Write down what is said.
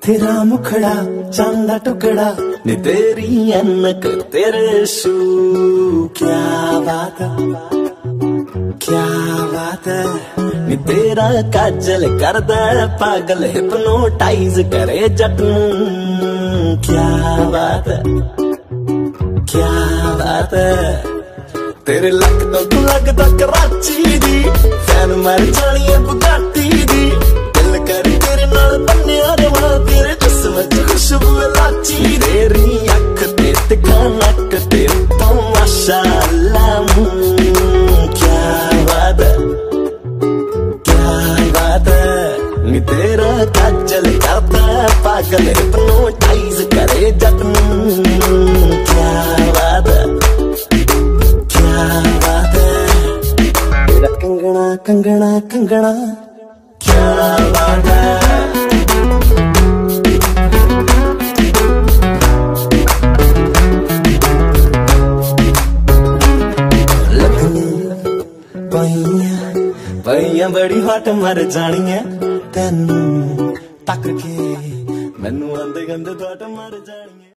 तेरा मुखड़ा चांदा टुकड़ा नी तेरी अनक तेरे शू, क्या बात है, क्या बात है। नी तेरा काजल कर दे पागल हिप्नोटाइज करे जट नूं, क्या बात है, क्या बात है। तेरे लक तो लगदा कराची दी फैन मर जानी है बुगाटी दी, दिल कर तेरे नाल बन्निया रवा तेरे जिस्म च खुशबू लाची। तेरी अख ते तिखा नक ते तो माशाअल्लाह, क्या बात है, क्या बात है। नी तेरा काजल करदा पागल हिप्नोटाइज करे जट नूं, क्या बात है, क्या बात है। तेरा कंगना कंगना कंगना, क्या बात है। पईया बड़ी हट मर जानी है तेनू तक के, मैनू आंदे गंदे थोट मर जानी है।